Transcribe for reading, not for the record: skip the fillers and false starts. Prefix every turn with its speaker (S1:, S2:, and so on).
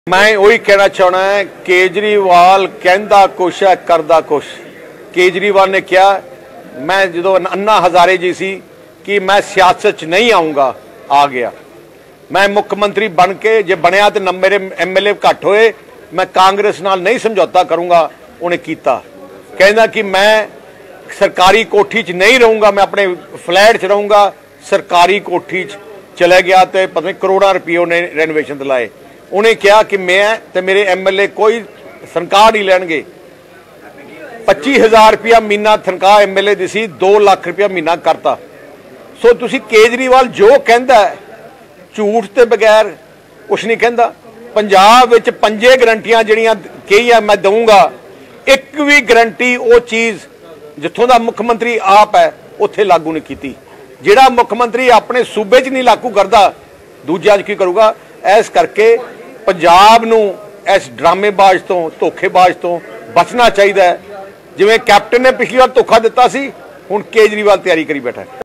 S1: मैं वही कहना चाहना है, केजरीवाल कहता कुछ है करदा कुछ। केजरीवाल ने क्या, मैं जो अन्ना हजारे जी सी कि मैं सियासत च नहीं आऊँगा, आ गया। मैं मुख्यमंत्री बन के जे बनया तो मेरे MLA घट होए, मैं कांग्रेस नाल नहीं समझौता करूँगा, उन्हें किया। कहना कि मैं सरकारी कोठी च नहीं रहूँगा, मैं अपने फ्लैट च रहूँगा, सरकारी कोठी च चले गया तो पता नहीं करोड़ों रुपये उन्हें रेनोवेशन दिलाए। उन्हें कहा कि मैं तो मेरे MLA कोई तनख्वाह नहीं लैणगे। 25,000 रुपया महीना तनख्वाह MLA दी सी, 2 लाख रुपया महीना करता। सो तुसी केजरीवाल जो कहता है झूठ के बगैर कुछ नहीं कहता। पंजाब विच 5 गारंटियां जिहड़ियां कही मैं दूंगा, एक भी गारंटी वो चीज़ जिथों का मुख्यमंत्री आप है उत्थे लागू नहीं की। जिहड़ा मुख्यमंत्री अपने सूबे च नहीं लागू करता, दूजियां च की करूगा। इस करके पंजाब नूं इस ड्रामेबाज तो धोखेबाज तो बचना चाहिए। जिवें कैप्टन ने पिछली बार धोखा दिता सी, हुण केजरीवाल तैयारी करी बैठा है।